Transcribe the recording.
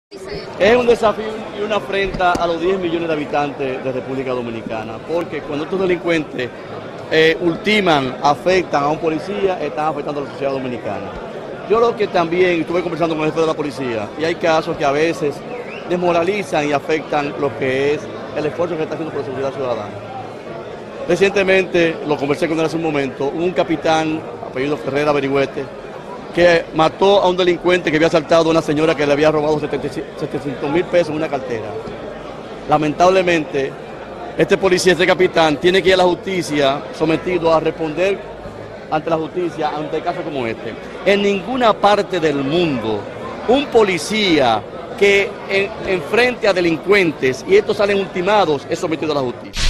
Es un desafío y una afrenta a los 10 millones de habitantes de República Dominicana, porque cuando estos delincuentes ultiman, afectan a un policía, están afectando a la sociedad dominicana. Yo lo que también estuve conversando con el jefe de la policía, y hay casos que a veces desmoralizan y afectan lo que es el esfuerzo que está haciendo por la seguridad ciudadana. Recientemente, lo conversé con él hace un momento, un capitán, apellido Ferrera Berigüete, que mató a un delincuente que había asaltado a una señora que le había robado 700.000 pesos en una cartera. Lamentablemente, este policía, este capitán, tiene que ir a la justicia sometido a responder ante la justicia ante casos como este. En ninguna parte del mundo, un policía que enfrente a delincuentes y estos salen ultimados es sometido a la justicia.